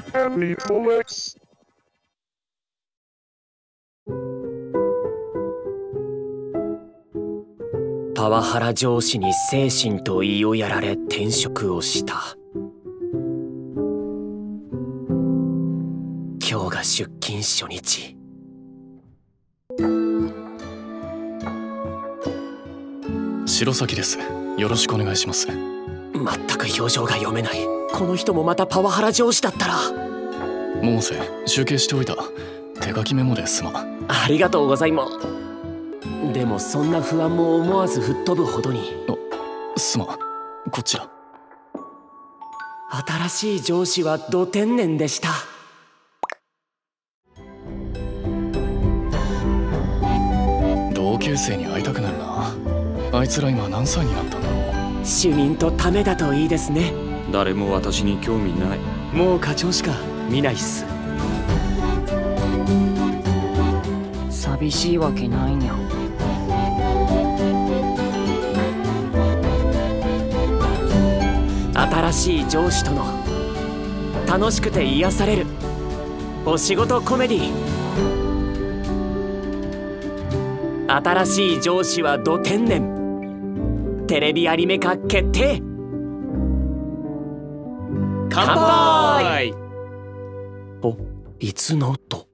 パワハラ上司に精神と胃をやられ転職をした。今日が出勤初日。 白崎です。よろしくお願いします。 全く表情が読めない。この人もまたパワハラ上司だったら。 百瀬、集計しておいた。手書きメモですま。 ありがとうございます。でもそんな不安も思わず吹っ飛ぶほどに。 すまん、こちら。 新しい上司はど天然でした。 同級生に会いたくなるな。あいつら今何歳になったんだろう。 主任とためだといいですね。 誰も私に興味ない。 もう課長しか見ないっす。 寂しいわけないにゃ。 新しい上司との楽しくて癒されるお仕事コメディ。新しい上司はど天然。テレビアニメ化決定。乾杯。お、いつのと。